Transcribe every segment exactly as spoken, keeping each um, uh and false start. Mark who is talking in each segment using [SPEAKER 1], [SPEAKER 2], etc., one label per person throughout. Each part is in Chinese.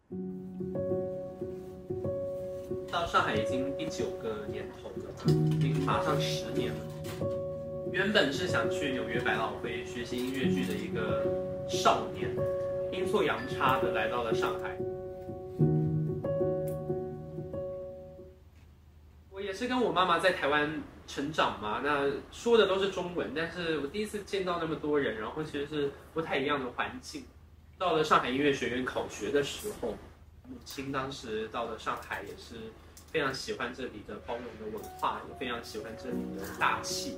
[SPEAKER 1] 到上海已经第九个年头了，已经马上十年了。原本是想去纽约百老汇学习音乐剧的一个少年，阴错阳差的来到了上海。我也是跟我妈妈在台湾成长嘛，那说的都是中文，但是我第一次见到那么多人，然后其实是不太一样的环境。到了上海音乐学院考学的时候，母亲当时到了上海也是非常喜欢这里的包容的文化，也非常喜欢这里的大气。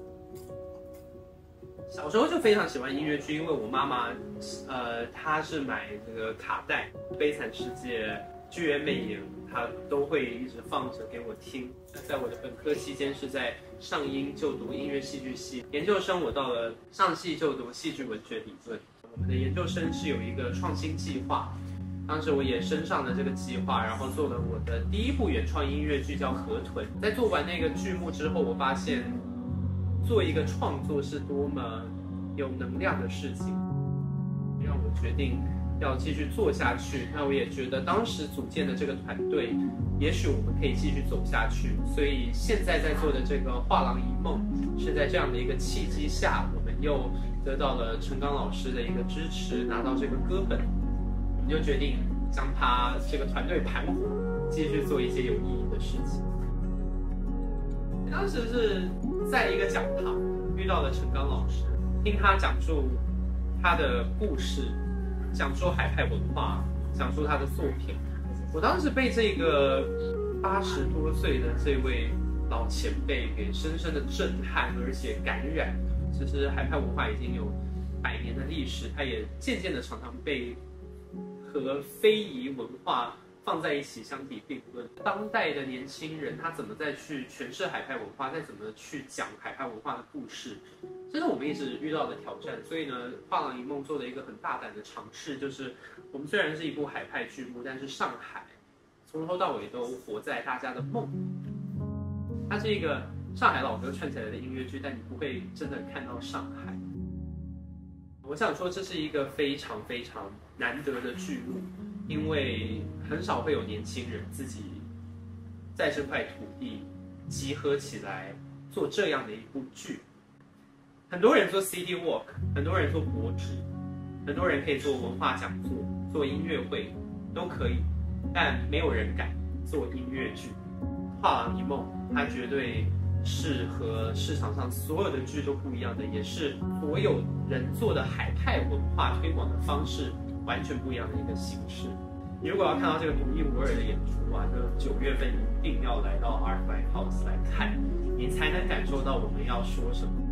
[SPEAKER 1] 小时候就非常喜欢音乐剧，因为我妈妈，呃，她是买这个卡带，《悲惨世界》、《剧院魅影》，她都会一直放着给我听。在我的本科期间是在上音就读音乐戏剧系，研究生我到了上戏就读戏剧文学理论。我们的研究生是有一个创新计划，当时我也升上了这个计划，然后做了我的第一部原创音乐剧叫《河豚》。在做完那个剧目之后，我发现做一个创作是多么有能量的事情，让我决定要继续做下去。那我也觉得当时组建的这个团队，也许我们可以继续走下去。所以现在在做的这个《画廊一梦》，是在这样的一个契机下，我们又得到了陈刚老师的一个支持，拿到这个歌本，我们就决定将它这个团队盘活，继续做一些有意义的事情。当时是在一个讲堂遇到了陈刚老师，听他讲述他的故事，讲述海派文化，讲述他的作品。我当时被这个八十多岁的这位老前辈给深深的震撼，而且感染。其实海派文化已经有百年的历史，它也渐渐的常常被和非遗文化放在一起相提并论。当代的年轻人他怎么再去诠释海派文化，再怎么去讲海派文化的故事，这是我们一直遇到的挑战。所以呢，画廊一梦做了一个很大胆的尝试，就是我们虽然是一部海派剧目，但是上海从头到尾都活在大家的梦。它是一个上海老歌串起来的音乐剧，但你不会真的看到上海。我想说，这是一个非常非常难得的剧目，因为很少会有年轻人自己在这块土地集合起来做这样的一部剧。很多人做 C D Walk， 很多人做博纸，很多人可以做文化讲座、做音乐会，都可以，但没有人敢做音乐剧。画廊一梦，它绝对是和市场上所有的剧都不一样的，也是所有人做的海派文化推广的方式完全不一样的一个形式。你如果要看到这个独一无二的演出啊，就九月份一定要来到 Art by House 来看，你才能感受到我们要说什么。